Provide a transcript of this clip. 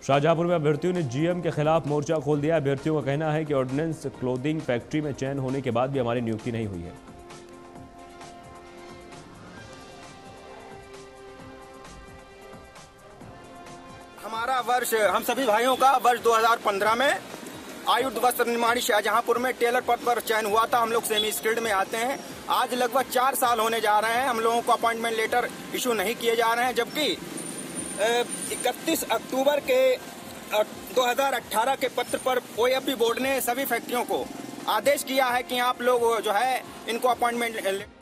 शाहजहांपुर में अभ्यर्थियों ने जीएम के खिलाफ मोर्चा खोल दिया। अभ्यर्थियों का कहना है कि ऑर्डिनेंस क्लोथिंग फैक्ट्री में चयन होने के बाद भी हमारी नियुक्ति नहीं हुई है। हमारा वर्ष, हम सभी भाइयों का वर्ष 2015 में आयुध वस्त्र निर्माणी शाहजहांपुर में टेलर पद पर चयन हुआ था। हम लोग सेमी स्किल्ड में आते हैं। आज लगभग 4 साल होने जा रहे हैं, हम लोगों को अपॉइंटमेंट लेटर इशू नहीं किए जा रहे हैं, जबकि 31 अक्टूबर के 2018 के पत्र पर ओएफबी बोर्ड ने सभी फैक्ट्रियों को आदेश किया है कि आप लोग जो है इनको अपॉइंटमेंट